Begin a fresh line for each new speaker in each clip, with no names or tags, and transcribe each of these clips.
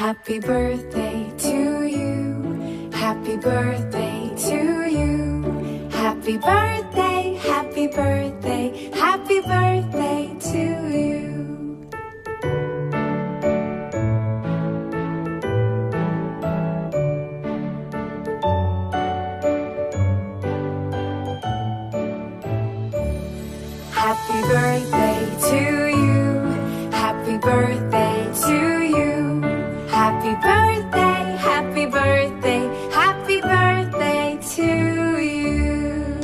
Happy birthday to you. Happy birthday to you. Happy birthday, happy birthday, happy birthday to you. Happy birthday to you. Happy birthday to you. Happy birthday, happy birthday, happy birthday to you.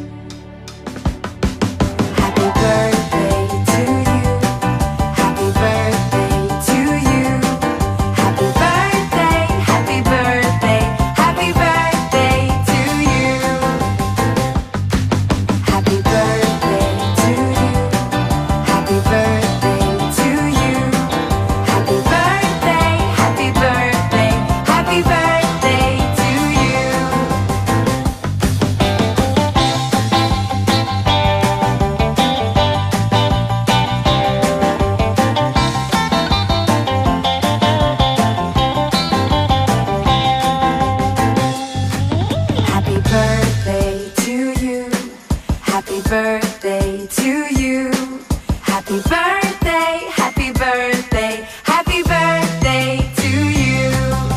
Happy birthday to you. Happy birthday to you. Happy birthday, happy birthday, happy birthday to you. Happy birthday to you. Happy birthday to you. Happy birthday, happy birthday, happy birthday to you. Happy birthday to you. Happy birthday to you. Happy birthday, happy birthday, happy birthday to you.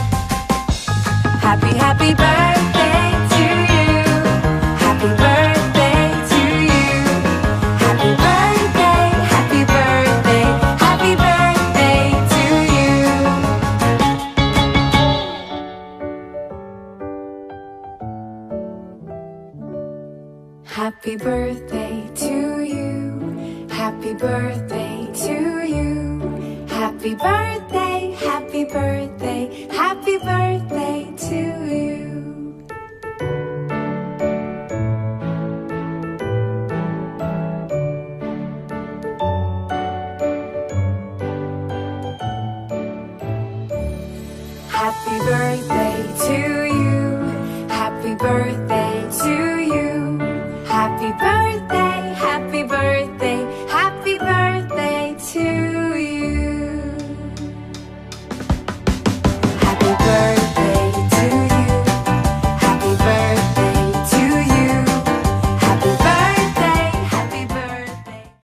Happy birthday to you. Happy birthday to you. Happy birthday, happy birthday, happy birthday to you. Happy birthday to you. Happy birthday to you. Happy birthday, happy birthday, happy birthday to you. Happy birthday to you. Happy birthday to you. Happy birthday.